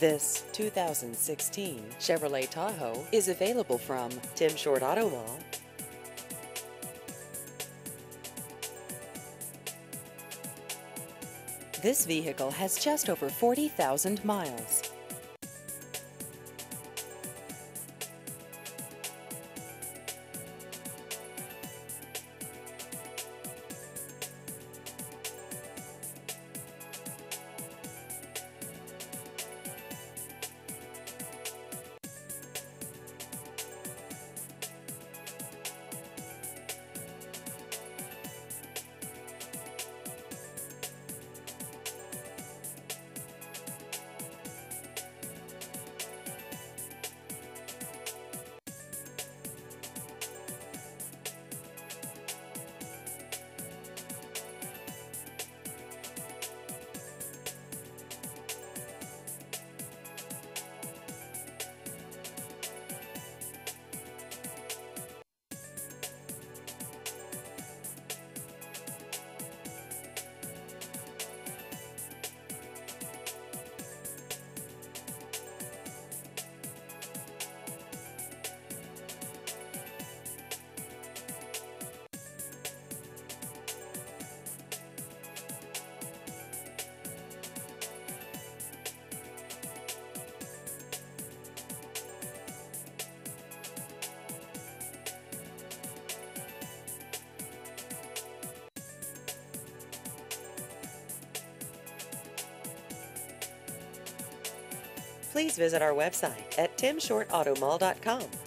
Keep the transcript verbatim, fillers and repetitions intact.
This two thousand sixteen Chevrolet Tahoe is available from Tim Short Auto Mall. This vehicle has just over forty thousand miles. Please visit our website at tim short auto mall dot com.